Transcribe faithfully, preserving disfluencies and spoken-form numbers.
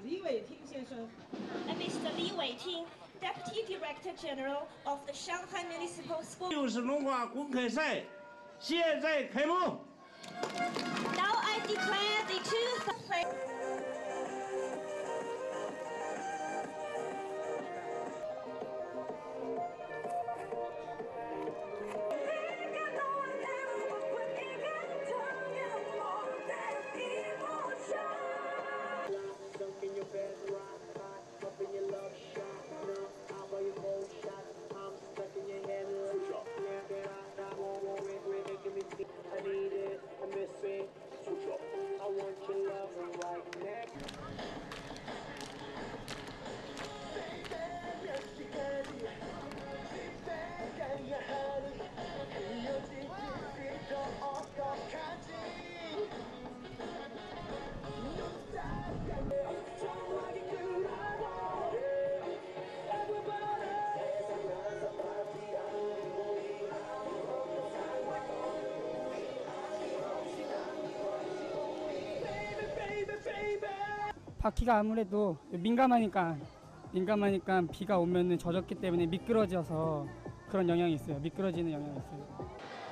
李伟听先生 and Mister Li Weiting, Deputy Director General of the Shanghai Municipal School. 六十龙华公开赛现在开幕。 Now I declare the two thousand. I need it, I miss it. I want your love right now. 바퀴가 아무래도 민감하니까 민감하니까 비가 오면은 젖었기 때문에 미끄러져서 그런 영향이 있어요. 미끄러지는 영향이 있어요.